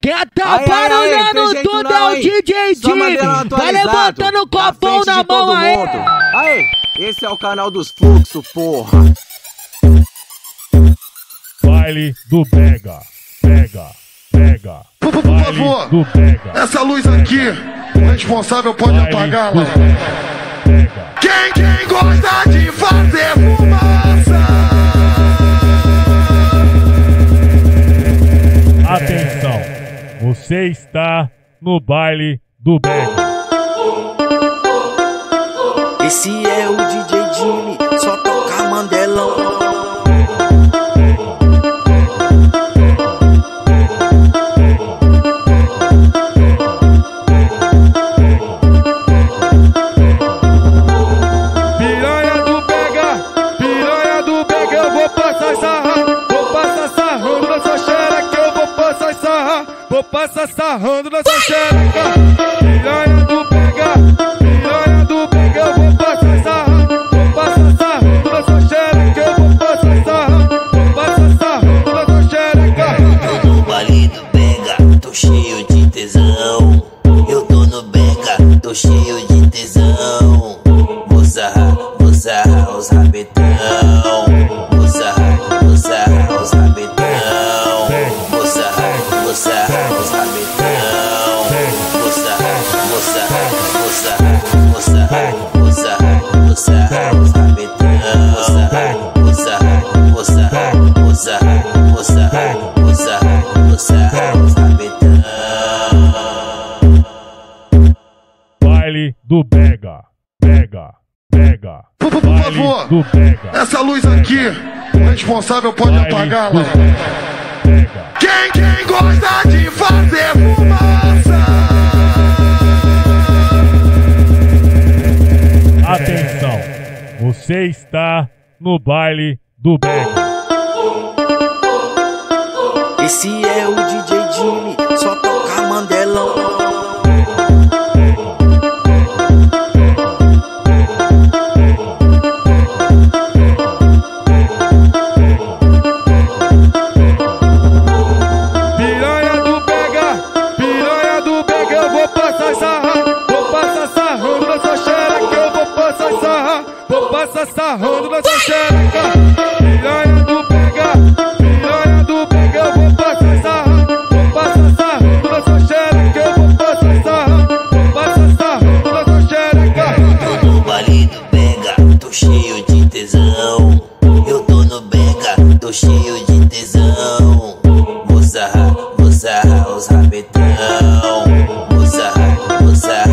Quem tá barulhando tudo é o DJ Jimmy. Vai levantando o copão na mão aí. Aí, esse é o canal dos fluxos, porra. Baile do Pega, pega, pega. Por favor, do Pega. Essa luz aqui, o responsável pode apagá-la. Quem gosta de fazer fumaça? Atenção, você está no baile do Pega. Esse é o DJ Jimmy, só toca Mandelão. Piranha do Pega, eu vou passar sarrando na sua xereca, eu vou passar sarrando na sua xereca. Piranha do Pega, eu vou passar sarrando na sua xereca, eu vou passar sarrando na sua xereca. Eu tô no baile do Pega, tô cheio de tesão. Eu tô no Pega, tô cheio de tesão. Vou sarrar os rabetão. Vou sarrar os rabetão. Vou sarrar os rabetão. Vou sarrar os rabetão. Vou sarrar os rabetão. Baile do Pega, pega, pega. Por Baile favor, do Pega. essa luz aqui, o responsável pode Baile apagá-la. do Pega. Quem gosta de fazer fumaça? Atenção, você está no baile do Pega. Esse é o DJ Jimmy, só toca Mandelão. Piranha do Pega, eu vou passar sarrando na sua xereca, eu vou passar sarrando na sua xereca. Piranha do Pega, eu vou passar sarrando na sua xereca, eu vou passar sarrando na sua xereca. Tô no baile do Pega, tô cheio de tesão. Eu tô no Pega, tô cheio de tesão. Vou sarrar os rabetão. Vou sarrar